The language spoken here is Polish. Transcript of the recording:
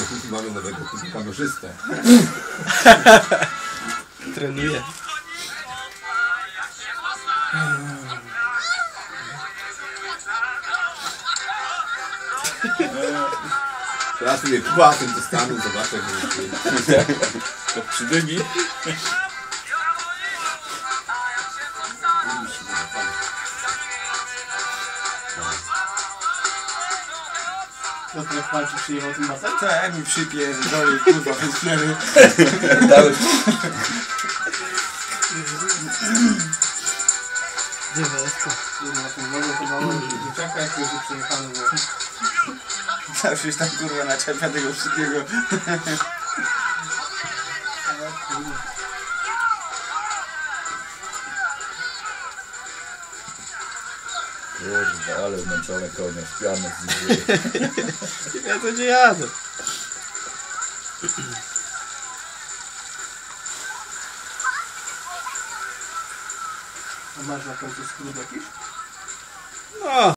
Dopóki mamy nowego kamerzystę. Trenuję. Teraz sobie płacem do stanu, zobaczę. To przydygi. To jak walczy przyjechał tym masem? Tak, mi przypierdoli, kurwa, wyślery. Dałeś. Gdzie jest to? Kurwa, tą wodę to mało dzieciaka, jak już przyjechano, bo... Zawsze jest tam, kurwa, naczepia tego wszystkiego. Kurwa, ale zmęczone konie, piano z Ja to nie jadę. A masz na końcu skrót jakiś? No.